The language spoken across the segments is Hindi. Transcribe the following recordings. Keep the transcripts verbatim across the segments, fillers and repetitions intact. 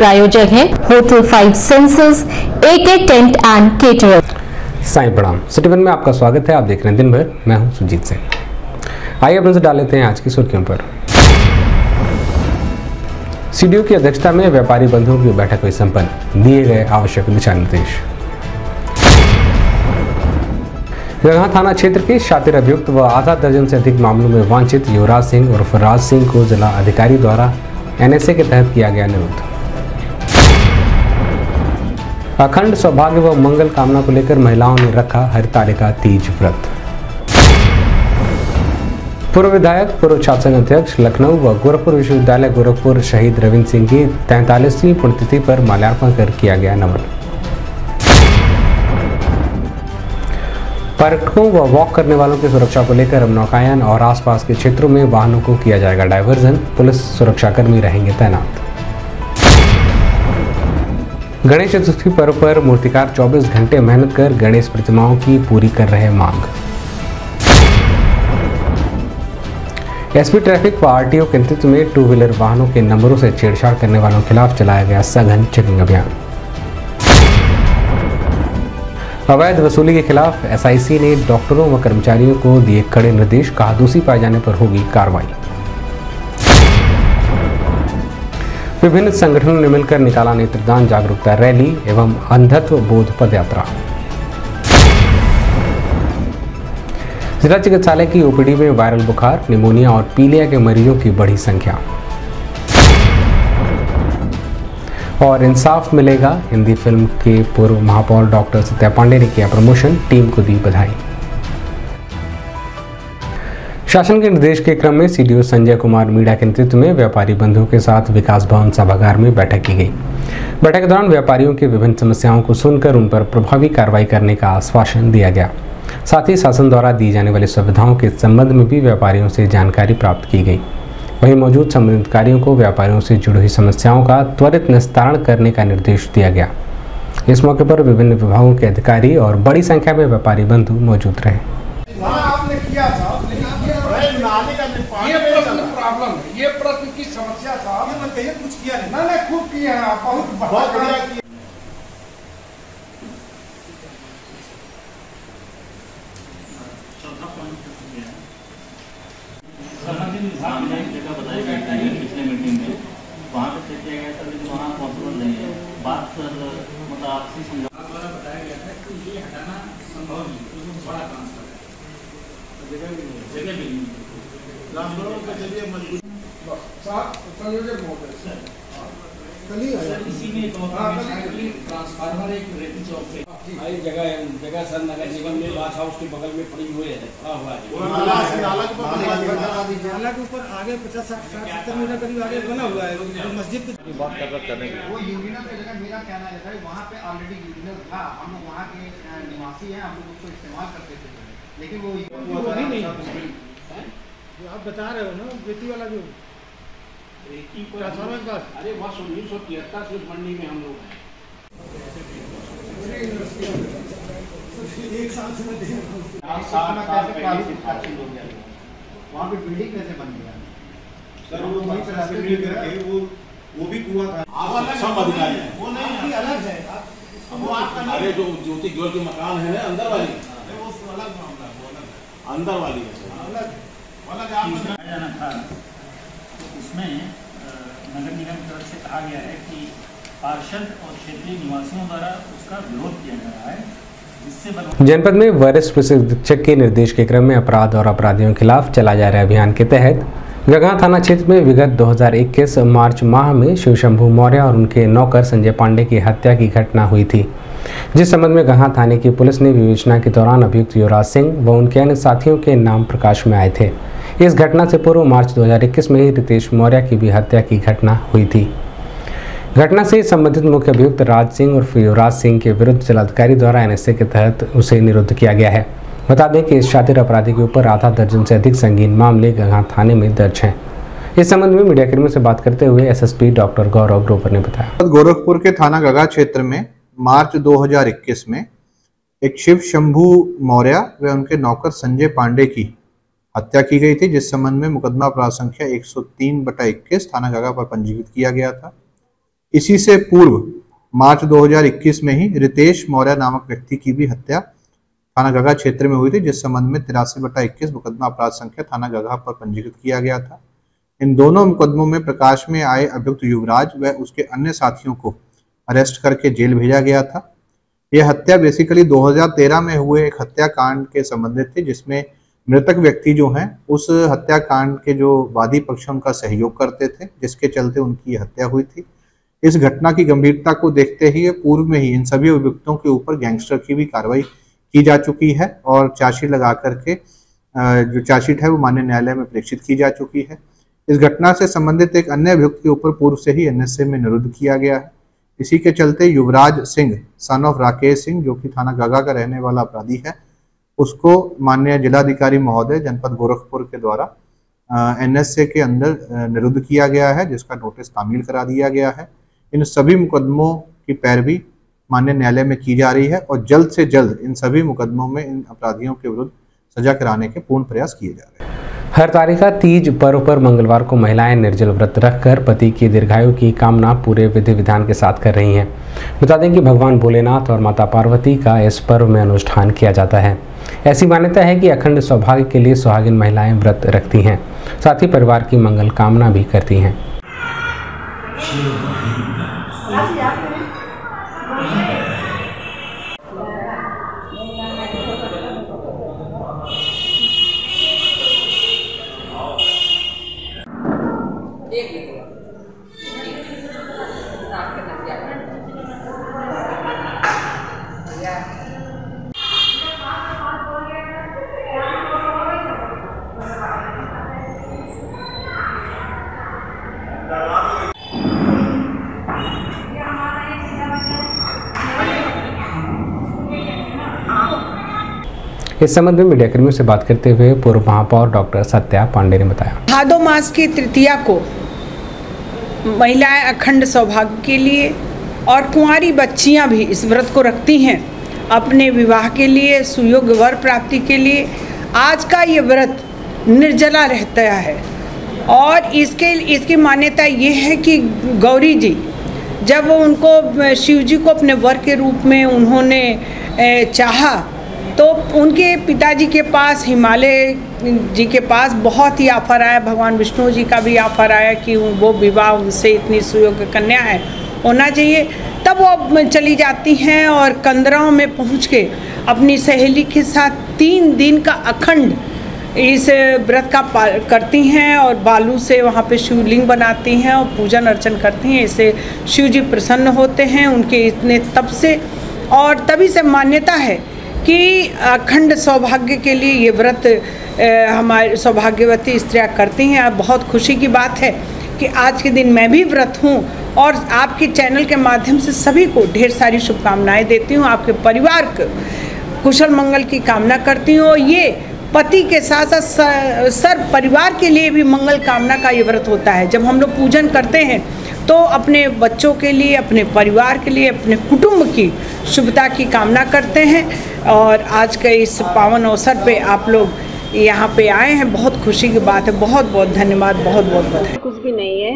प्रायोजक है hotel five senses, AK tent and caterer. Sai प्रणाम। सिटी वन में आपका स्वागत है। आप देख रहे हैं दिन भर, मैं हूं सुजीत सिंह। आइए अब नजर डाल लेते हैं आज की सुर्खियों पर। सीडीओ की अध्यक्षता में व्यापारी बंधुओं की बैठक हुई संपन्न, दिए गए आवश्यक दिशा निर्देश। गढ़ा थाना क्षेत्र के शातिर अभियुक्त व आधा दर्जन से अधिक मामलों में वांछित युवराज सिंह उर्फ राज सिंह को जिला अधिकारी द्वारा एनएसए के तहत किया गया निरुद्ध। अखंड सौभाग्य व मंगल कामना को लेकर महिलाओं ने रखा हरितालिका तीज व्रत। पूर्व विधायक, पूर्व शासन अध्यक्ष लखनऊ व गोरखपुर विश्वविद्यालय गोरखपुर शहीद रविंद्र सिंह की तैंतालीसवीं पुण्यतिथि पर माल्यार्पण कर किया गया नमन। पर्यटकों व वॉक करने वालों की सुरक्षा को लेकर अब नौकायन और आसपास के क्षेत्रों में वाहनों को किया जाएगा डायवर्जन, पुलिस सुरक्षाकर्मी रहेंगे तैनात। गणेश चतुर्थी पर्व पर मूर्तिकार चौबीस घंटे मेहनत कर गणेश प्रतिमाओं की पूरी कर रहे मांग। एसपी ट्रैफिक व आरटीओ के नेतृत्व में टू व्हीलर वाहनों के नंबरों से छेड़छाड़ करने वालों के खिलाफ चलाया गया सघन चेकिंग अभियान। अवैध वसूली के खिलाफ एसआईसी ने डॉक्टरों व कर्मचारियों को दिए कड़े निर्देश, कहा दोषी पाए जाने पर होगी कार्रवाई। विभिन्न संगठनों ने मिलकर निकाला नेत्रदान जागरूकता रैली एवं अंधत्व बोध पदयात्रा। जिला चिकित्सालय की ओपीडी में वायरल बुखार, निमोनिया और पीलिया के मरीजों की बढ़ी संख्या। और इंसाफ मिलेगा, हिंदी फिल्म के पूर्व महापौर डॉक्टर सत्या पांडे ने किया प्रमोशन, टीम को दी बधाई। शासन के निर्देश के क्रम में सीडीओ संजय कुमार मीणा के नेतृत्व में व्यापारी बंधुओं के साथ विकास भवन सभागार में बैठक की गई। बैठक के दौरान व्यापारियों की विभिन्न समस्याओं को सुनकर उन पर प्रभावी कार्रवाई करने का आश्वासन दिया गया। साथ ही शासन द्वारा दी जाने वाली सुविधाओं के संबंध में भी व्यापारियों से जानकारी प्राप्त की गई। वहीं मौजूद संबंधित अधिकारियों को व्यापारियों से जुड़ी हुई समस्याओं का त्वरित निस्तारण करने का निर्देश दिया गया। इस मौके पर विभिन्न विभागों के अधिकारी और बड़ी संख्या में व्यापारी बंधु मौजूद रहे। आपने किया था, ये प्रॉब्लम है, ये प्रश्न की समस्या था, ये कुछ किया नहीं। मैंने खूब किया है, बहुत बहुत बढ़िया किया। जगह बताई गई थी पिछले मीटिंग में, वहाँ पे चेक किया गया था, लेकिन वहाँ पॉसिबल नहीं है। बात सर मतलब आपसी समझा द्वारा बताया गया था कि ये हटाना संभव नहीं, उसमें बड़ा ट्रांसफर है, जगह भी नहीं जगह भी नहीं ट्रांसफरों के जरिए मजबूत साथ संयोजक महोदय इसी में ट्रांसफार्मर एक रेती चौक पे आई जगह है, जगह सर नगर निगम में बाथ हाउस के बगल में पड़ी हुई है, पड़ा हुआ है। नाला के ऊपर आगे पचास साठ सत्तर मीटर करीब आगे बना हुआ है मस्जिद की बात कर करने वो यूनियन की जगह मेरा कहना है वहाँ पे ऑलरेडी यूनियन था, हम लोग वहाँ के निवासी हैं, हम लोग उसको इस्तेमाल करते थे, लेकिन वो नहीं आप बता रहे हो ना बेटी वाला जो अरे वर्ष उन्नीस सौ तिहत्तर से उस मंडी में हम लोग हैं। एक साल से वहाँ पे बिल्डिंग कैसे बन गया सर? वो वहीं पे रास्ते करके वो वो भी कुआं था, सब अधिकारी है, वो नहीं अलग है। वो आपका अरे जो ज्योति गोल के मकान है ना अंदर वाली, वो अलग मामला, वो अलग अंदर वाली है, अलग अलग आप जाना था। उसमें नगर निगम की तरफ से कहा गया है कि पार्षद और क्षेत्रीय निवासियों द्वारा उसका विरोध किया जा रहा है, जिससे जनपद में वरिष्ठ पुलिस अधीक्षक के निर्देश के क्रम में अपराध और अपराधियों के खिलाफ चला जा रहे अभियान के तहत गढ़ा थाना क्षेत्र में विगत दो हज़ार इक्कीस मार्च माह में शिव शंभू मौर्य और उनके नौकर संजय पांडे की हत्या की घटना हुई थी, जिस संबंध में गढ़ा थाने की पुलिस ने विवेचना के दौरान अभियुक्त युवराज सिंह व उनके अन्य साथियों के नाम प्रकाश में आए थे। इस घटना से पूर्व मार्च दो हज़ार इक्कीस में ही रितेश मौर्य की भी हत्या की घटना हुई थी। घटना से संबंधित मुख्य अभियुक्त राज सिंह और युवराज सिंह के विरुद्ध जिलाधिकारी द्वारा एनएसए के तहत उसे निरुद्ध किया गया है। बता दें कि इस शातिर अपराधी के ऊपर आधा दर्जन से अधिक संगीन मामले गढ़ा थाने में दर्ज हैं। इस संबंध में मीडिया कर्मियों से बात करते हुए एसएसपी डॉक्टर गौरव ग्रोवर ने बताया, गोरखपुर के थाना गगा क्षेत्र में मार्च दो हज़ार इक्कीस में एक शिव शंभू मौर्य व उनके नौकर संजय पांडे की हत्या की गई थी, जिस संबंध में मुकदमा अपराध संख्या एक सौ तीन बटा इक्कीस थाना गगा पर पंजीकृत किया गया था। इसी से पूर्व मार्च दो हज़ार इक्कीस में ही रितेश मौर्य नामक व्यक्ति की भी हत्या थाना गगा क्षेत्र में हुई थी, जिस संबंध में तिरासी बटा इक्कीस मुकदमा अपराध संख्या थाना गगा पर पंजीकृत किया गया था। इन दोनों मुकदमों में प्रकाश में आए अभियुक्त युवराज व उसके अन्य साथियों को अरेस्ट करके जेल भेजा गया था। यह हत्या बेसिकली दो हज़ार तेरह में हुए एक हत्याकांड के संबंधित थी, जिसमें मृतक व्यक्ति जो हैं उस हत्याकांड के जो वादी पक्ष उनका सहयोग करते थे, जिसके चलते उनकी हत्या हुई थी। इस घटना की गंभीरता को देखते ही पूर्व में ही इन सभी अभियुक्तों के ऊपर गैंगस्टर की भी कार्रवाई की जा चुकी है और चार्जशीट लगा करके जो चार्जशीट है वो माननीय न्यायालय में प्रेषित की जा चुकी है। इस घटना से संबंधित एक अन्य अभियुक्त के ऊपर पूर्व से ही एनएसए में निरुद्ध किया गया है। इसी के चलते युवराज सिंह सन ऑफ राकेश सिंह, जो कि थाना गगा का रहने वाला अपराधी है, उसको माननीय जिलाधिकारी महोदय जनपद गोरखपुर के द्वारा एनएसए के अंदर निरुद्ध किया गया है, जिसका नोटिस तामील करा दिया गया है। इन सभी मुकदमों की पैरवी माननीय न्यायालय में की जा रही है और जल्द से जल्द इन सभी मुकदमों में इन अपराधियों के विरुद्ध सजा कराने के पूर्ण प्रयास किए जा रहे हैं। हरतालिका तीज पर्व पर मंगलवार को महिलाएं निर्जल व्रत रखकर पति की दीर्घायु की कामना पूरे विधि विधान के साथ कर रही हैं। बता दें कि भगवान भोलेनाथ और माता पार्वती का इस पर्व में अनुष्ठान किया जाता है। ऐसी मान्यता है कि अखंड सौभाग्य के लिए सुहागिन महिलाएं व्रत रखती हैं, साथ ही परिवार की मंगल कामना भी करती हैं। इस संबंध में मीडियाकर्मियों से बात करते हुए पूर्व महापौर डॉक्टर सत्या पांडे ने बताया, भादो मास की तृतीया को महिलाएं अखंड सौभाग्य के लिए और कुंवारी बच्चियां भी इस व्रत को रखती हैं अपने विवाह के लिए, सुयोग्य वर प्राप्ति के लिए। आज का ये व्रत निर्जला रहता है और इसके इसकी मान्यता ये है कि गौरी जी जब उनको शिव जी को अपने वर के रूप में उन्होंने चाहा तो उनके पिताजी के पास, हिमालय जी के पास बहुत ही ऑफर आया, भगवान विष्णु जी का भी ऑफर आया कि वो विवाह उनसे इतनी सुयोग्य कन्या है होना चाहिए। तब वो चली जाती हैं और कंदराओं में पहुंच के अपनी सहेली के साथ तीन दिन का अखंड इस व्रत का पाल करती हैं और बालू से वहाँ पे शिवलिंग बनाती हैं और पूजन अर्चन करती हैं। इससे शिव जी प्रसन्न होते हैं उनके इतने तप से, और तभी से मान्यता है कि अखंड सौभाग्य के लिए ये व्रत हमारे सौभाग्यवती स्त्रियाँ करती हैं। अब बहुत खुशी की बात है कि आज के दिन मैं भी व्रत हूँ और आपके चैनल के माध्यम से सभी को ढेर सारी शुभकामनाएं देती हूँ। आपके परिवार को कुशल मंगल की कामना करती हूँ। ये पति के साथ साथ सर परिवार के लिए भी मंगल कामना का ये व्रत होता है। जब हम लोग पूजन करते हैं तो अपने बच्चों के लिए, अपने परिवार के लिए, अपने कुटुंब की शुभता की कामना करते हैं। और आज के इस पावन अवसर पे आप लोग यहाँ पे आए हैं, बहुत खुशी की बात है। बहुत बहुत धन्यवाद, बहुत बहुत बधाई। कुछ भी नहीं है।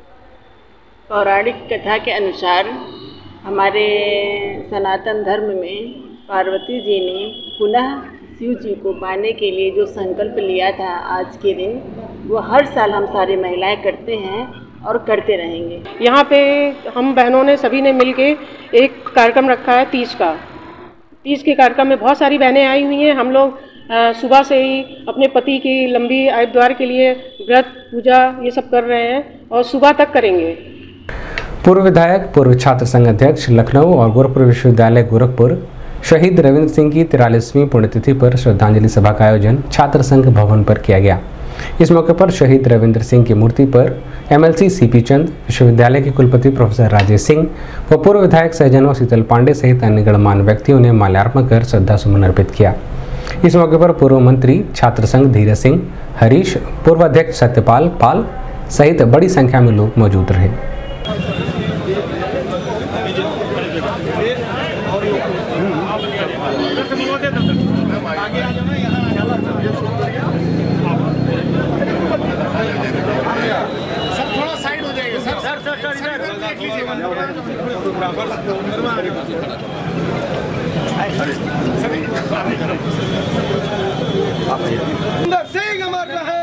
पौराणिक कथा के अनुसार हमारे सनातन धर्म में पार्वती जी ने पुनः शिव जी को पाने के लिए जो संकल्प लिया था आज के दिन, वो हर साल हम सारी महिलाएं करते हैं और करते रहेंगे। यहाँ पे हम बहनों ने सभी ने मिलके एक कार्यक्रम रखा है तीज का। तीज के कार्यक्रम में बहुत सारी बहनें आई हुई हैं। हम लोग सुबह से ही अपने पति की लंबी आयु द्वार के लिए व्रत पूजा ये सब कर रहे हैं और सुबह तक करेंगे। पूर्व विधायक, पूर्व छात्र संघ अध्यक्ष लखनऊ और गोरखपुर विश्वविद्यालय गोरखपुर शहीद रविंद्र सिंह की तिरालीसवीं पुण्यतिथि पर श्रद्धांजलि सभा का आयोजन छात्र संघ भवन पर किया गया। इस मौके पर शहीद रविंद्र सिंह की मूर्ति पर एमएलसी सीपी चंद, विश्वविद्यालय के कुलपति प्रोफेसर राजेश सिंह व पूर्व विधायक सहजनवा शीतल पांडे सहित अन्य गणमान्य व्यक्तियों ने माल्यार्पण कर श्रद्धा सुमन अर्पित किया। इस मौके पर पूर्व मंत्री छात्र संघ धीरज सिंह, हरीश, पूर्व अध्यक्ष सत्यपाल पाल सहित बड़ी संख्या में लोग मौजूद रहे। सर थोड़ा साइड हो जाइए sir. Sir sir sir Ravinder Singh अमर रहे,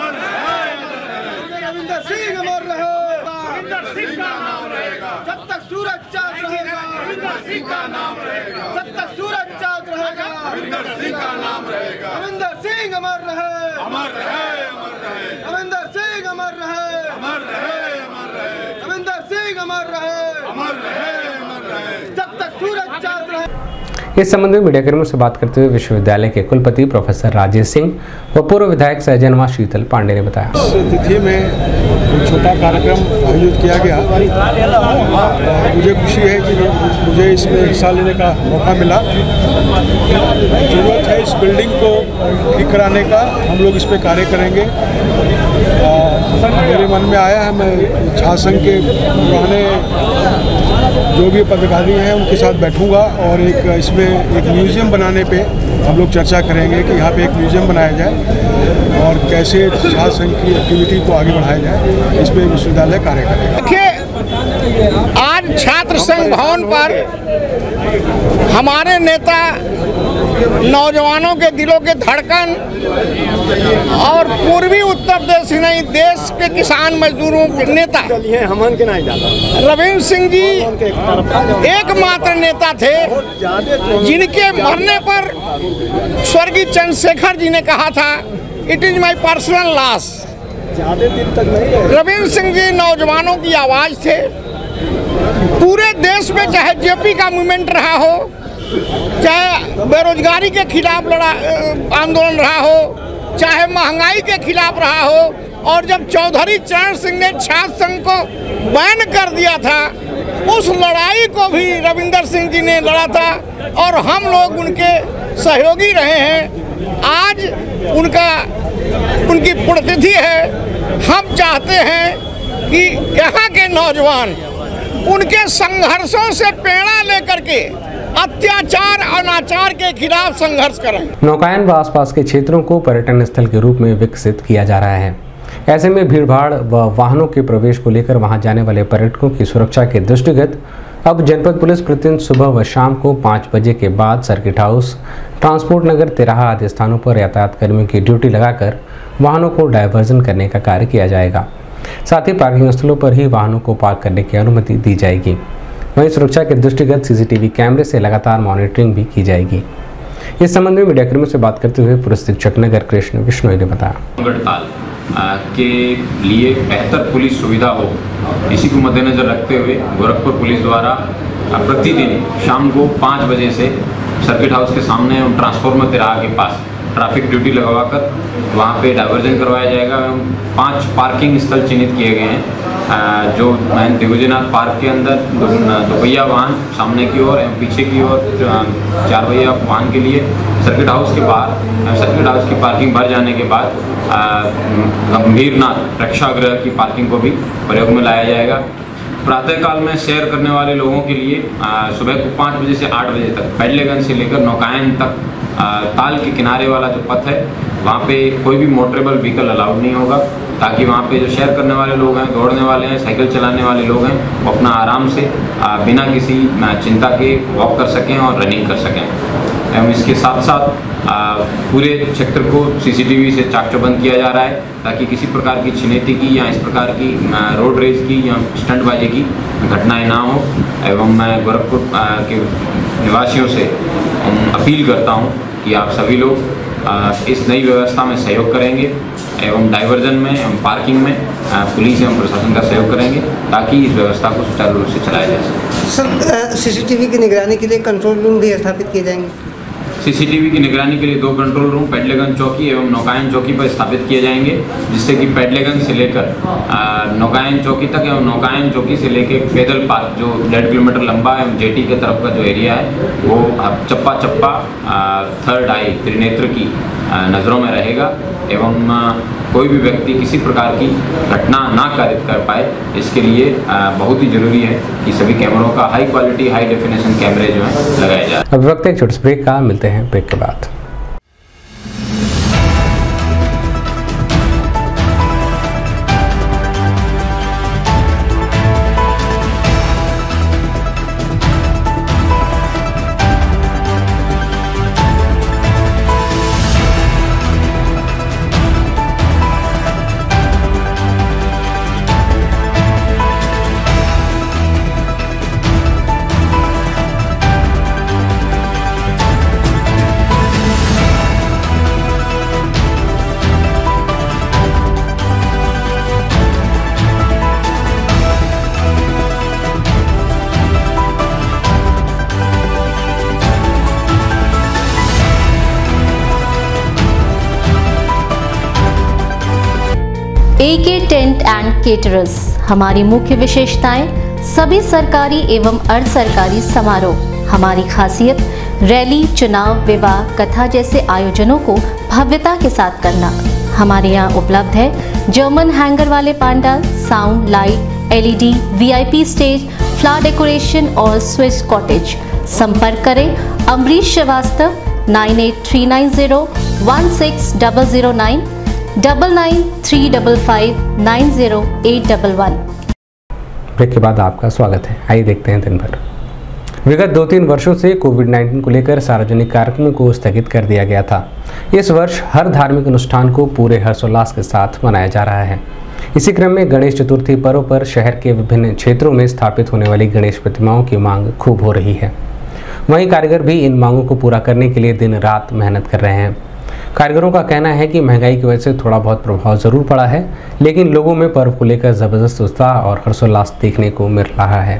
रविंदर सिंह अमर रहे, रविंदर सिंह का नाम रहेगा जब तक सूरज चाँद रहेगा, रविंदर सिंह का नाम रहेगा जब तक सूरज चाँद रहेगा, रविंदर सिंह का नाम रहेगा, रविंदर सिंह अमर रहे, अमर रहे, अमर रहे, रविंदर सिंह अमर रहे, अमर रहे, अमर रहे, रविंदर सिंह अमर रहे, अमर रहे, अमर रहे, जब तक सूरज चाँद रहे। इस संबंध में मीडियाकर्मियों से बात करते हुए विश्वविद्यालय के कुलपति प्रोफेसर राजेश सिंह व पूर्व विधायक सहजन व शीतल पांडे ने बताया। इस तिथि में एक छोटा कार्यक्रम आयोजित किया गया। मुझे खुशी है कि मुझे इसमें हिस्सा लेने का मौका मिला। जरूरत है इस बिल्डिंग को ठीक कराने का, हम लोग इस पर कार्य करेंगे। मेरे मन में आया है, मैं छात्र संघ के पुराने जो भी पदाधिकारी हैं उनके साथ बैठूंगा और एक इसमें एक म्यूज़ियम बनाने पे हम लोग चर्चा करेंगे कि यहाँ पे एक म्यूज़ियम बनाया जाए और कैसे छात्र संघ की एक्टिविटी को आगे बढ़ाया जाए, इस पे विश्वविद्यालय कार्य करेगा। देखिए, आज छात्र संघ भवन पर हमारे नेता, नौजवानों के दिलों के धड़कन और पूर्वी उत्तर प्रदेश ही नहीं देश के किसान मजदूरों के नेता रविंद्र सिंह जी एकमात्र नेता थे जिनके मरने पर स्वर्गीय चंद्रशेखर जी ने कहा था, it is my personal loss. Ravindra Singh ji नौजवानों की आवाज़ थे। पूरे देश में चाहे जेपी का मूवमेंट रहा हो, चाहे बेरोजगारी के खिलाफ लड़ा आंदोलन रहा हो, चाहे महंगाई के खिलाफ रहा हो, और जब चौधरी चरण सिंह ने छात्र संघ को बैन कर दिया था, उस लड़ाई को भी रविंदर सिंह जी ने लड़ा था और हम लोग उनके सहयोगी रहे हैं। आज उनका उनकी पुण्यतिथि है। हम चाहते हैं कि यहाँ के नौजवान उनके संघर्षों से प्रेरणा लेकर के अत्याचार अनाचार के खिलाफ संघर्ष करें। नौकायन व आसपास के क्षेत्रों को पर्यटन स्थल के रूप में विकसित किया जा रहा है। ऐसे में भीड़भाड़ व वाहनों के प्रवेश को लेकर वहां जाने वाले पर्यटकों की सुरक्षा के दृष्टिगत अब जनपद पुलिस प्रतिदिन सुबह व शाम को पाँच बजे के बाद सर्किट हाउस, ट्रांसपोर्ट नगर, तिराहा आदि स्थानों पर यातायात कर्मियों की ड्यूटी लगाकर वाहनों को डायवर्जन करने का कार्य किया जाएगा। साथ ही पार्किंग स्थलों पर ही वाहनों को पार्क करने की अनुमति दी जाएगी। वहीं सुरक्षा के दृष्टिगत सीसीटीवी कैमरे से लगातार मॉनिटरिंग भी की जाएगी। इस संबंध में मीडियाकर्मियों से बात करते हुए पुलिस अधीक्षक नगर कृष्ण विश्नोई ने बताया, हड़ताल के लिए बेहतर पुलिस सुविधा हो, इसी को मद्देनजर रखते हुए गोरखपुर पुलिस द्वारा प्रतिदिन शाम को पाँच बजे से सर्किट हाउस के सामने और ट्रांसफार्मर तिराहा के पास ट्रैफिक ड्यूटी लगवाकर वहाँ पे डाइवर्जन करवाया जाएगा। पांच पार्किंग स्थल चिन्हित किए गए हैं, जो दिग्विजयनाथ पार्क के अंदर दो पहिया वाहन सामने की ओर एवं पीछे की ओर चार पहिया वाहन के लिए, सर्किट हाउस के बाहर सर्किट हाउस की पार्किंग भर जाने के बाद गंभीरनाथ प्रेक्षागृह की पार्किंग को भी प्रयोग में लाया जाएगा। प्रातःकाल में सैर करने वाले लोगों के लिए सुबह को पाँच बजे से आठ बजे तक पैडलेगंज से लेकर नौकायन तक ताल के किनारे वाला जो पथ है वहाँ पे कोई भी मोटरेबल व्हीकल अलाउड नहीं होगा, ताकि वहाँ पे जो सैर करने वाले लोग हैं, दौड़ने वाले हैं, साइकिल चलाने वाले लोग हैं, वो अपना आराम से बिना किसी चिंता के वॉक कर सकें और रनिंग कर सकें। एवं इसके साथ साथ पूरे क्षेत्र को सीसीटीवी से चाक चौबंद किया जा रहा है, ताकि किसी प्रकार की छिनेती की या इस प्रकार की रोड रेज की या स्टंटबाजी की घटनाएं ना हो। एवं मैं गोरखपुर के निवासियों से अपील करता हूं कि आप सभी लोग इस नई व्यवस्था में सहयोग करेंगे एवं डाइवर्जन में एवं पार्किंग में पुलिस एवं प्रशासन का सहयोग करेंगे, ताकि इस व्यवस्था को सुचारू रूप से चलाया जा सके। सर, सीसीटीवी की निगरानी के लिए कंट्रोल रूम भी स्थापित किए जाएंगे। सीसीटीवी की निगरानी के लिए दो कंट्रोल रूम पैडलेगंज चौकी एवं नौकायन चौकी पर स्थापित किए जाएंगे, जिससे कि पैडलेगंज से लेकर नौकायन चौकी तक एवं नौकायन चौकी से लेकर पैदल पार्क जो डेढ़ किलोमीटर लंबा एवं जेटी के तरफ का जो एरिया है वो चप्पा चप्पा थर्ड आई त्रिनेत्र की नज़रों में रहेगा एवं कोई भी व्यक्ति किसी प्रकार की घटना ना कारित कर पाए, इसके लिए बहुत ही जरूरी है कि सभी कैमरों का हाई क्वालिटी हाई डेफिनेशन कैमरे जो है लगाए जाए। अब वक्त एक छोटे ब्रेक का, मिलते हैं ब्रेक के बाद। ए के टेंट एंड केटरर्स। हमारी मुख्य विशेषताएं सभी सरकारी एवं अर्ध सरकारी समारोह। हमारी खासियत रैली, चुनाव, विवाह, कथा जैसे आयोजनों को भव्यता के साथ करना। हमारे यहाँ उपलब्ध है जर्मन हैंगर वाले पांडाल, sound, light, LED, VIP stage, flower decoration और स्विस कॉटेज। संपर्क करें Amrish Shrivastava nine eight three nine zero one six double zero nine double nine three double five nine zero eight double one. Break के बाद आपका स्वागत है। आइए देखते हैं दिन भर। विगत दो तीन वर्षों से कोविड नाइन्टीन को लेकर सार्वजनिक कार्यक्रमों को स्थगित कर दिया गया था। इस वर्ष हर धार्मिक अनुष्ठान को पूरे हर्षोल्लास के साथ मनाया जा रहा है। इसी क्रम में गणेश चतुर्थी पर्व पर शहर के विभिन्न क्षेत्रों में स्थापित होने वाली गणेश प्रतिमाओं की मांग खूब हो रही है। वहीं कारीगर भी इन मांगों को पूरा करने के लिए दिन रात मेहनत कर रहे हैं। कारीगरों का कहना है कि महंगाई की वजह से थोड़ा बहुत प्रभाव जरूर पड़ा है, लेकिन लोगों में पर्व को लेकर जबरदस्त उत्साह और हर्षोल्लास देखने को मिल रहा है।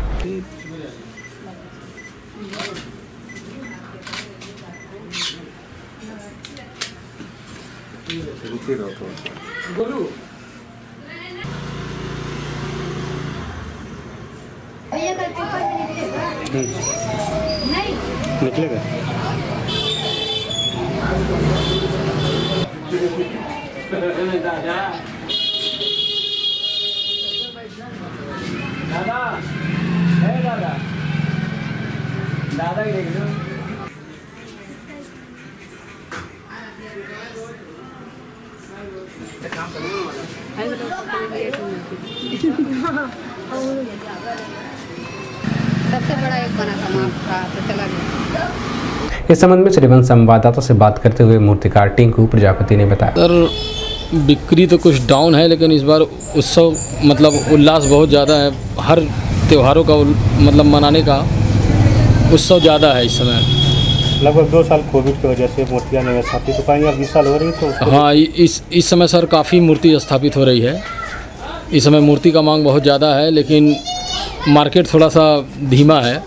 निकलेगा दादा है दादा दादा ही देख लो। सबसे बड़ा एक बना था तो चला गया। इस संबंध में श्रीवंश संवाददाता से बात करते हुए मूर्तिकार टिंकू प्रजापति ने बताया। सर बिक्री तो कुछ डाउन है, लेकिन इस बार उत्सव मतलब उल्लास बहुत ज़्यादा है। हर त्योहारों का मतलब मनाने का उत्सव ज़्यादा है इस समय। लगभग दो साल कोविड की वजह से मूर्तियाँ नहीं स्थापित हो पाएंगी, अब इस साल हो रही तो हाँ इस इस समय सर काफ़ी मूर्ति स्थापित हो रही है। इस समय मूर्ति का मांग बहुत ज़्यादा है, लेकिन मार्केट थोड़ा सा धीमा है।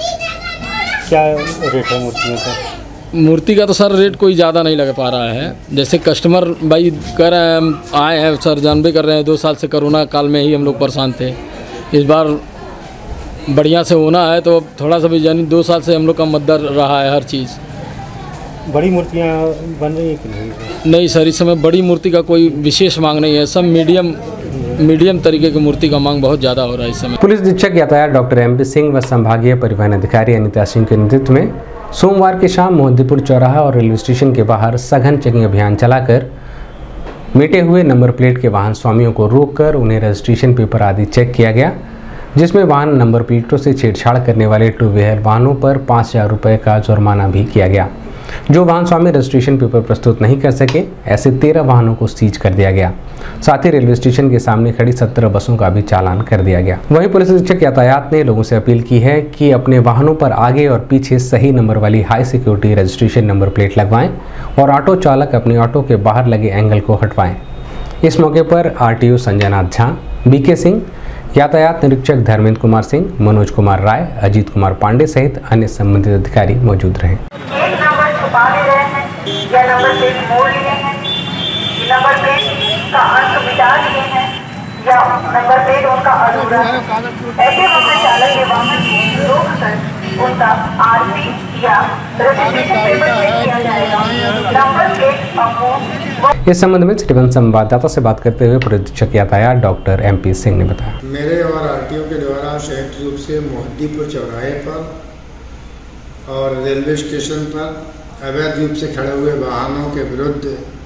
क्या रेट है मूर्तियों का? मूर्ति का तो सर रेट कोई ज़्यादा नहीं लगा पा रहा है। जैसे कस्टमर भाई कह रहे हैं, हम आए हैं सर, जानबे कर रहे हैं दो साल से कोरोना काल में ही हम लोग परेशान थे। इस बार बढ़िया से होना है तो थोड़ा सा भी जानी दो साल से हम लोग का मदद रहा है हर चीज़। बड़ी मूर्तियाँ बन रही है कि नहीं? नहीं सर, इस समय बड़ी मूर्ति का कोई विशेष मांग नहीं है। सब मीडियम मीडियम तरीके की मूर्ति का मांग बहुत ज़्यादा हो रहा है इस समय। पुलिस अधीक्षक यातायात डॉक्टर एम पी सिंह व संभागीय परिवहन अधिकारी अनिता सिंह के नेतृत्व में सोमवार की शाम मोहद्दीपुर चौराहा और रेलवे स्टेशन के बाहर सघन चेकिंग अभियान चलाकर मिटे हुए नंबर प्लेट के वाहन स्वामियों को रोककर उन्हें रजिस्ट्रेशन पेपर आदि चेक किया गया, जिसमें वाहन नंबर प्लेटों से छेड़छाड़ करने वाले टू व्हीलर वाहनों पर पाँच हजार रुपये का जुर्माना भी किया गया। जो वाहन स्वामी रजिस्ट्रेशन पेपर प्रस्तुत नहीं कर सके, ऐसे तेरह वाहनों को सीज कर दिया गया। साथ ही रेलवे स्टेशन के सामने खड़ी सत्रह बसों का भी चालान कर दिया गया। वहीं पुलिस अधीक्षक यातायात ने लोगों से अपील की है कि अपने वाहनों पर आगे और पीछे सही नंबर वाली high security registration number plate लगवाएं और ऑटो चालक अपने ऑटो के बाहर लगे एंगल को हटवाएं। इस मौके पर आरटीओ संजय नाथ झा, बीके सिंह, यातायात निरीक्षक धर्मेंद्र कुमार सिंह, मनोज कुमार राय, अजीत कुमार पांडे सहित अन्य संबंधित अधिकारी मौजूद रहे। छुपा ले रहे हैं या नंबर प्लेट मोड़ लिए हैं, नंबर प्लेट का अंक मिटा लिए हैं या नंबर प्लेट उनका अधूरा है, ऐसे वाहन चालक के वाहन रोक कर उनका आरसी या रजिस्ट्रेशन पेपर चेक किया जाएगा। Number plate Amul. इस संबंध में श्रीवंश संवाददाता से बात करते हुए पुलिस अधीक्षक यातायात डॉक्टर एम पी सिंह ने बताया। मेरे और आरटीओ के द्वारा संयुक्त रूप से मोहद्दीपुर चौराहे पर और रेलवे स्टेशन पर अवैध रूप से खड़े हुए वाहनों के विरुद्ध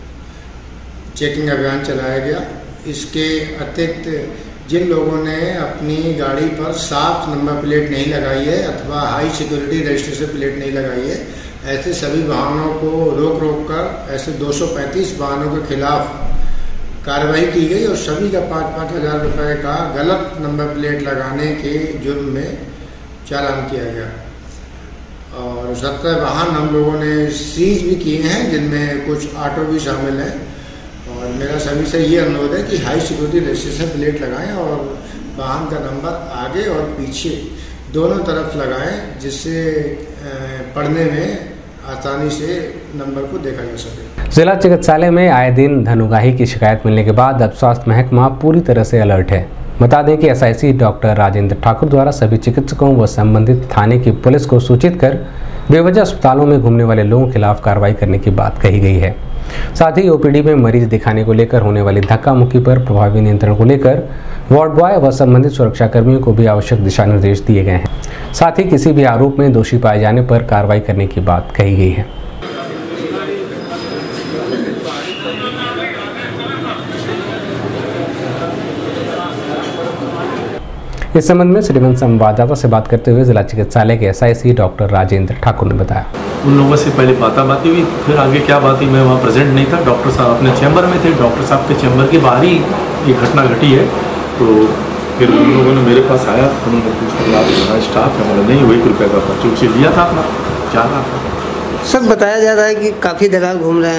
चेकिंग अभियान चलाया गया। इसके अतिरिक्त जिन लोगों ने अपनी गाड़ी पर साफ नंबर प्लेट नहीं लगाई है अथवा हाई सिक्योरिटी रजिस्ट्रेशन प्लेट नहीं लगाई है, ऐसे सभी वाहनों को रोक रोक कर ऐसे दो सौ पैंतीस वाहनों के खिलाफ कार्रवाई की गई और सभी का पाँच पाँच हज़ार रुपये का गलत नंबर प्लेट लगाने के जुर्म में चालान किया गया। और सत्रह वाहन हम लोगों ने सीज भी किए हैं, जिनमें कुछ ऑटो भी शामिल हैं। और मेरा सभी से ये अनुरोध है कि हाई सिक्योरिटी रजिस्ट्रेशन प्लेट लगाएं और वाहन का नंबर आगे और पीछे दोनों तरफ लगाएं, जिससे पढ़ने में आसानी से नंबर को देखा जा सके। जिला चिकित्सालय में आए दिन धन उगाही की शिकायत मिलने के बाद अब स्वास्थ्य महकमा पूरी तरह से अलर्ट है। बता दें कि एसआईसी डॉक्टर राजेंद्र ठाकुर द्वारा सभी चिकित्सकों व संबंधित थाने की पुलिस को सूचित कर बेवजह अस्पतालों में घूमने वाले लोगों के खिलाफ कार्रवाई करने की बात कही गई है। साथ ही ओपीडी में मरीज दिखाने को लेकर होने वाली धक्का मुक्की पर प्रभावी नियंत्रण को लेकर वार्ड बॉय व संबंधित सुरक्षा कर्मियों को भी आवश्यक दिशा निर्देश दिए गए हैं। साथ ही किसी भी आरोप में दोषी पाए जाने पर कार्रवाई करने की बात कही गई है। इस संबंध में श्रीमंत संवाददाता से बात करते हुए जिला चिकित्सालय के एसआईसी डॉक्टर राजेंद्र ठाकुर ने बताया, उन लोगों से पहले बात बाती हुई, फिर आगे क्या बात हुई मैं वहाँ प्रेजेंट नहीं था। डॉक्टर साहब अपने चैम्बर में थे। डॉक्टर साहब के चैम्बर के बाहर ही ये घटना घटी है। तो फिर उन लोगों ने मेरे पास आया, उन्होंने पूछा आप हमारा स्टाफ है, मतलब नहीं वही रुपये का पर्ची उसे लिया था अपना जा रहा था। सर बताया जा रहा है कि काफ़ी दलाल घूम रहे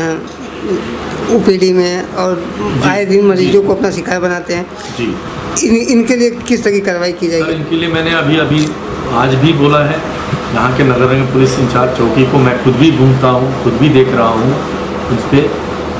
हैं ओपीडी में और आए दिन मरीजों को अपना शिकार बनाते हैं जी। इन, इनके लिए किस तरह की कार्रवाई की जाएगी? इनके लिए मैंने अभी अभी आज भी बोला है, यहाँ के नगर निगम पुलिस इंचार्ज चौकी को मैं खुद भी घूमता हूँ, खुद भी देख रहा हूँ उस पर,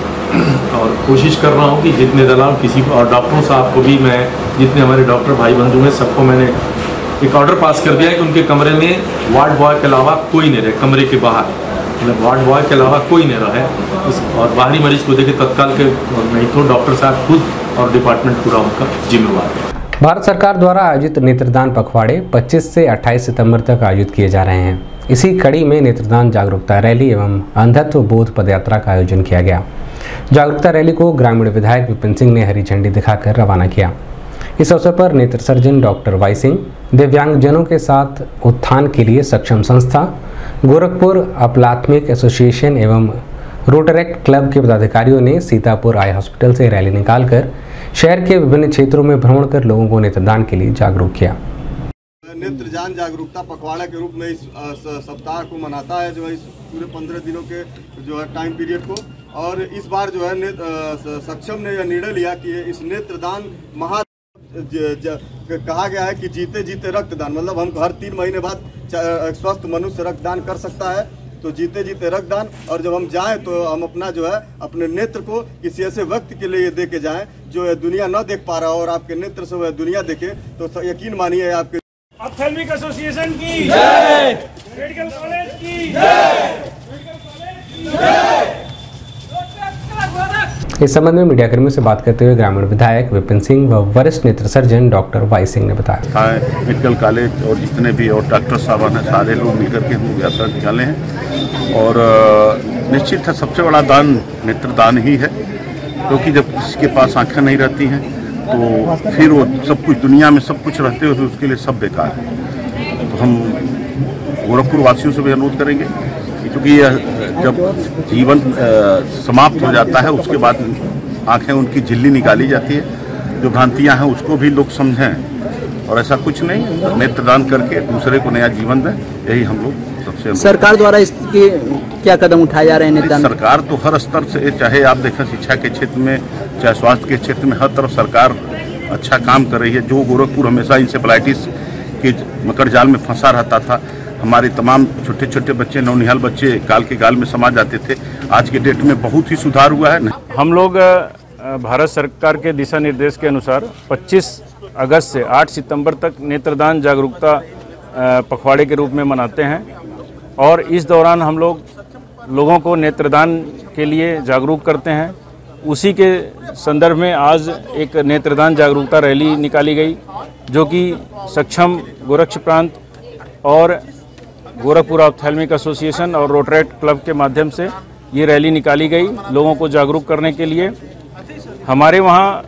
और कोशिश कर रहा हूँ कि जितने दलाल किसी को, और डॉक्टरों साहब को भी मैं, जितने हमारे डॉक्टर भाई बंधु हैं सबको मैंने एक ऑर्डर पास कर दिया है कि उनके कमरे में वार्ड बॉय के अलावा कोई नहीं रहे, कमरे के बाहर मतलब वार्ड बॉय के अलावा कोई नहीं रहे इस, और बाहरी मरीज को देखे तत्काल के, और नहीं तो डॉक्टर साहब खुद और डिपार्टमेंट पूरा उनका जिम्मेवार है। भारत सरकार द्वारा आयोजित नेत्रदान पखवाड़े पच्चीस से अट्ठाईस सितंबर तक आयोजित किए जा रहे हैं। इसी कड़ी में नेत्रदान जागरूकता रैली एवं अंधत्व बोध पदयात्रा का आयोजन किया गया। जागरूकता रैली को ग्रामीण विधायक विपिन सिंह ने हरी झंडी दिखाकर रवाना किया। इस अवसर पर नेत्र सर्जन डॉक्टर वाई सिंह, दिव्यांगजनों के साथ उत्थान के लिए सक्षम संस्था, गोरखपुर अपलात्मिक एसोसिएशन एवं रोटरैक्ट क्लब के पदाधिकारियों ने सीतापुर आई हॉस्पिटल से रैली निकालकर शहर के विभिन्न क्षेत्रों में भ्रमण कर लोगों को नेत्रदान के लिए जागरूक किया। नेत्रदान जागरूकता पखवाड़ा के रूप में इस सप्ताह को मनाता है, जो है इस पूरे पंद्रह दिनों के जो है टाइम पीरियड को। और इस बार जो है सक्षम ने यह निर्णय लिया कि इस नेत्रदान महा ज, ज, कहा गया है कि जीते जीते रक्तदान, मतलब हम हर तीन महीने बाद स्वस्थ मनुष्य रक्तदान कर सकता है, तो जीते जीते रक्तदान। और जब हम जाएं तो हम अपना जो है अपने नेत्र को किसी ऐसे व्यक्ति के लिए दे के जाएं जो है दुनिया न देख पा रहा हो, और आपके नेत्र से वह दुनिया देखे, तो यकीन मानिए आपके ऑप्थेल्मिक एसोसिएशन की जय, मेडिकल कॉलेज की जय, मेडिकल कॉलेज की जय। इस संबंध में मीडियाकर्मियों से बात करते हुए ग्रामीण विधायक विपिन सिंह व वरिष्ठ नेत्र सर्जन डॉक्टर वाई सिंह ने बताया, मेडिकल कॉलेज और जितने भी और डॉक्टर साहब हैं सारे लोग मिलकर के यात्रा निकाले हैं। और निश्चित है सबसे बड़ा दान नेत्रदान ही है, क्योंकि जब किसी के पास आंखें नहीं रहती हैं तो फिर वो सब कुछ दुनिया में सब कुछ रहते हुए उसके लिए सब बेकार है। तो हम गोरखपुर वासियों से भी अनुरोध करेंगे कि चूँकि यह जब जीवन समाप्त हो जाता है उसके बाद आंखें उनकी झिल्ली निकाली जाती है, जो भ्रांतियां हैं उसको भी लोग समझें, और ऐसा कुछ नहीं, नेत्रदान करके दूसरे को नया जीवन दें, यही हम लोग सबसे। सरकार द्वारा इसके क्या कदम उठाए जा रहे हैं नेत्रदान? सरकार तो हर स्तर से, चाहे आप देखें शिक्षा के क्षेत्र में, चाहे स्वास्थ्य के क्षेत्र में, हर तरफ सरकार अच्छा काम कर रही है। जो गोरखपुर हमेशा इंसेफ्लाइटिस के मकर जाल में फंसा रहता था, हमारे तमाम छोटे छोटे बच्चे, नौनिहाल बच्चे गाल के गाल में समा जाते थे, आज के डेट में बहुत ही सुधार हुआ है। हम लोग भारत सरकार के दिशा निर्देश के अनुसार पच्चीस अगस्त से आठ सितंबर तक नेत्रदान जागरूकता पखवाड़े के रूप में मनाते हैं, और इस दौरान हम लोग लोगों को नेत्रदान के लिए जागरूक करते हैं। उसी के संदर्भ में आज एक नेत्रदान जागरूकता रैली निकाली गई, जो कि सक्षम गोरक्ष प्रांत और गोरखपुर ऑप्थेल्मिक एसोसिएशन और रोटरैक्ट क्लब के माध्यम से ये रैली निकाली गई लोगों को जागरूक करने के लिए। हमारे वहाँ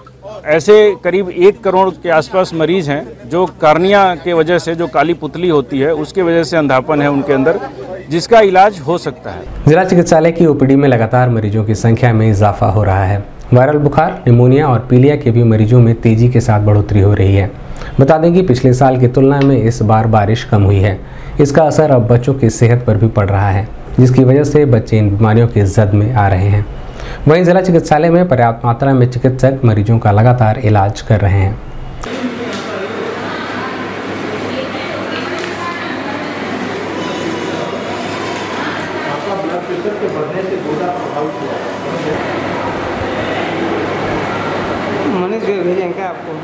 ऐसे करीब एक करोड़ के आसपास मरीज हैं जो कार्निया के वजह से, जो काली पुतली होती है उसके वजह से अंधापन है उनके अंदर, जिसका इलाज हो सकता है। जिला चिकित्सालय की ओपीडी में लगातार मरीजों की संख्या में इजाफा हो रहा है। वायरल बुखार, निमोनिया और पीलिया के भी मरीजों में तेजी के साथ बढ़ोतरी हो रही है। बता दें कि पिछले साल की तुलना में इस बार बारिश कम हुई है। इसका असर अब बच्चों की सेहत पर भी पड़ रहा है, जिसकी वजह से बच्चे इन बीमारियों की जद में आ रहे हैं। वहीं जिला चिकित्सालय में पर्याप्त मात्रा में चिकित्सक मरीजों का लगातार इलाज कर रहे हैं। आपका ब्लड प्रेशर के मनीष भी भेजेंगे क्या आपको?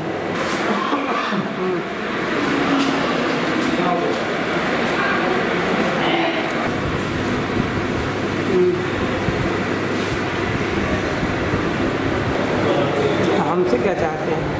हमसे क्या चाहते हैं?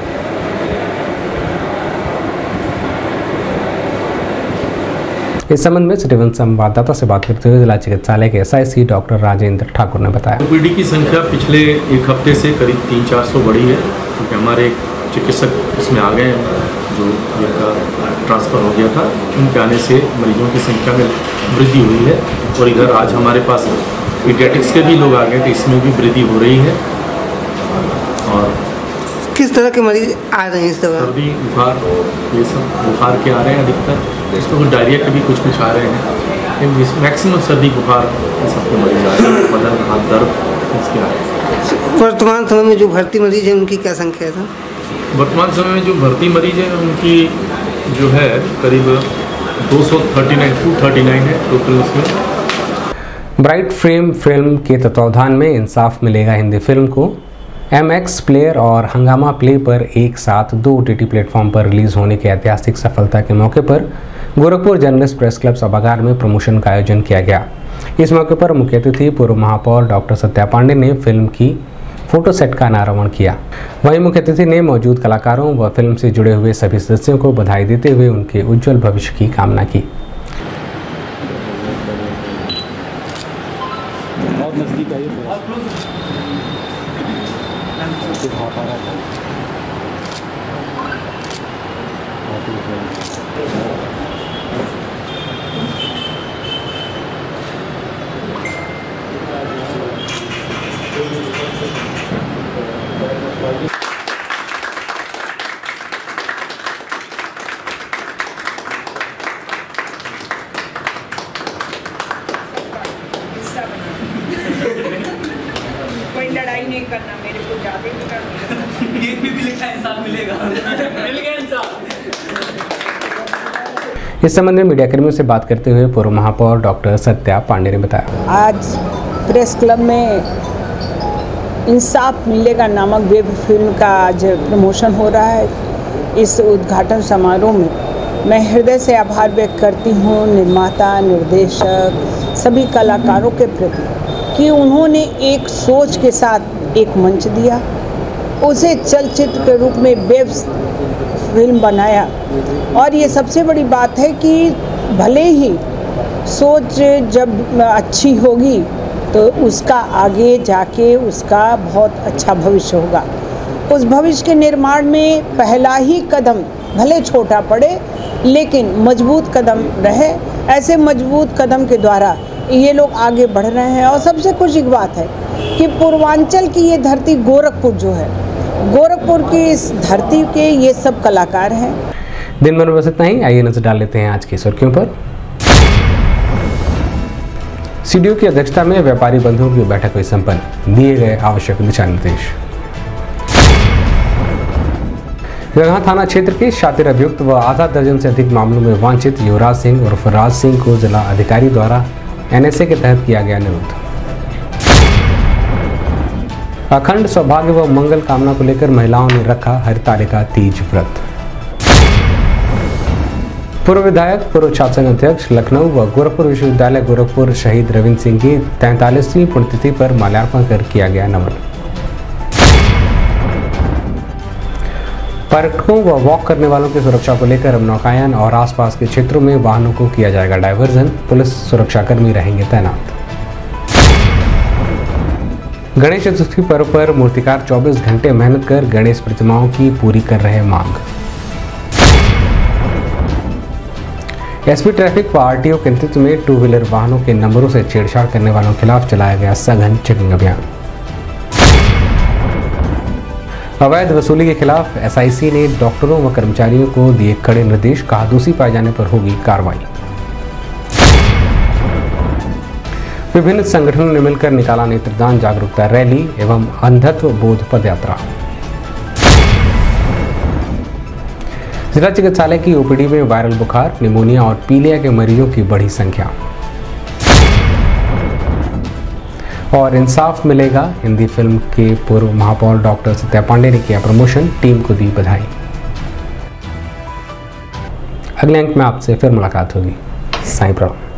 इस संबंध में सिटीवन संवाददाता से बात करते हुए जिला चिकित्सालय के एसआईसी डॉक्टर राजेंद्र ठाकुर ने बताया, ओपीडी की संख्या पिछले एक हफ्ते से करीब तीन चार सौ बढ़ी है, क्योंकि हमारे एक चिकित्सक इसमें आ गए हैं जो इनका ट्रांसफ़र हो गया था। उनके आने से मरीजों की संख्या में वृद्धि हुई है और इधर आज हमारे पास पीडियाट्रिक्स के भी लोग आ गए, तो इसमें भी वृद्धि हो रही है। और किस तरह के मरीज आ रहे हैं इस दौरान? सर्दी, बुखार, ये सब बुखार के आ रहे हैं अधिकतर, इसको कुछ डायरिया के भी कुछ कुछ आ रहे हैं, लेकिन मैक्सिमम सर्दी बुखार इन सबके मरीज आ रहे हैं, बदन हाथ दर्द इसके आ रहे हैं। वर्तमान समय में जो भर्ती मरीज हैं उनकी क्या संख्या है? वर्तमान समय में जो भर्ती मरीज हैं उनकी जो है करीब दो सौ thirty nine two thirty nine है टोटल। इसमें ब्राइट फ्रेम फिल्म के तत्वावधान में इंसाफ मिलेगा हिंदी फिल्म को एम एक्स प्लेयर और हंगामा प्ले पर एक साथ दो ओटीटी प्लेटफॉर्म पर रिलीज होने की ऐतिहासिक सफलता के मौके पर गोरखपुर जर्नलिस्ट प्रेस क्लब सभागार में प्रमोशन का आयोजन किया गया। इस मौके पर मुख्य अतिथि पूर्व महापौर डॉक्टर सत्या पांडे ने फिल्म की फोटो सेट का अनावरण किया। वहीं मुख्य अतिथि ने मौजूद कलाकारों व फिल्म से जुड़े हुए सभी सदस्यों को बधाई देते हुए उनके उज्जवल भविष्य की कामना की। कोई लड़ाई नहीं करना, मेरे को ज्यादा ही करना। ये भी लिखा है इंसाफ मिलेगा, मिल गया इंसाफ। इस संबंध में मीडिया कर्मियों से बात करते हुए पूर्व महापौर डॉक्टर सत्या पांडे ने बताया, आज प्रेस क्लब में इंसाफ मिलेगा नामक वेब फिल्म का आज प्रमोशन हो रहा है। इस उद्घाटन समारोह में मैं हृदय से आभार व्यक्त करती हूँ निर्माता, निर्देशक, सभी कलाकारों के प्रति कि उन्होंने एक सोच के साथ एक मंच दिया, उसे चलचित्र के रूप में वेब फिल्म बनाया। और ये सबसे बड़ी बात है कि भले ही सोच जब अच्छी होगी तो उसका आगे जाके उसका बहुत अच्छा भविष्य होगा। उस भविष्य के निर्माण में पहला ही कदम भले छोटा पड़े लेकिन मजबूत कदम रहे। ऐसे मजबूत कदम के द्वारा ये लोग आगे बढ़ रहे हैं। और सबसे खुशी की बात है कि पूर्वांचल की ये धरती गोरखपुर जो है, गोरखपुर की इस धरती के ये सब कलाकार हैं। दिन भर में बस इतना ही। आइए नजर डाल लेते हैं आज की सुर्खियों पर। सीडीओ की अध्यक्षता में व्यापारी बंधुओं की बैठक हुई संपन्न, दिए गए आवश्यक दिशा निर्देश। गढ़ा थाना क्षेत्र के शातिर अभियुक्त व आधा दर्जन से अधिक मामलों में वांछित युवराज सिंह उर्फ राज सिंह को जिला अधिकारी द्वारा एनएसए के तहत किया गया निरुद्ध। अखंड सौभाग्य व मंगल कामना को लेकर महिलाओं ने रखा हरितालिका तीज व्रत। पूर्व विधायक, पूर्व छात्र संघ अध्यक्ष लखनऊ व गोरखपुर विश्वविद्यालय गोरखपुर शहीद रविंद्र सिंह की तैंतालीसवीं पुण्यतिथि पर माल्यार्पण कर किया गया नमन। पर्यटकों व वॉक करने वालों की सुरक्षा को लेकर अब नौकायन और आसपास के क्षेत्रों में वाहनों को किया जाएगा डायवर्जन, पुलिस सुरक्षाकर्मी रहेंगे तैनात। गणेश चतुर्थी पर्व पर मूर्तिकार चौबीस घंटे मेहनत कर गणेश प्रतिमाओं की पूरी कर रहे मांग। एसपी ट्रैफिक व आरटीओ के नेतृत्व में टू व्हीलर वाहनों के नंबरों से छेड़छाड़ करने वालों के खिलाफ चलाया गया सघन चेकिंग अभियान। अवैध वसूली के खिलाफ एसआईसी ने डॉक्टरों व कर्मचारियों को दिए कड़े निर्देश, कहा दोषी पाए जाने पर होगी कार्रवाई। विभिन्न संगठनों ने मिलकर निकाला नेत्रदान जागरूकता रैली एवं अंधत्व बोध पदयात्रा। जिला चिकित्सालय की ओपीडी में वायरल बुखार, निमोनिया और पीलिया के मरीजों की बढ़ी संख्या। और इंसाफ मिलेगा। हिंदी फिल्म के पूर्व महापौर डॉक्टर सत्या पांडे ने किया प्रमोशन, टीम को दी बधाई। अगले अंक में आपसे फिर मुलाकात होगी। साईं प्रणाम।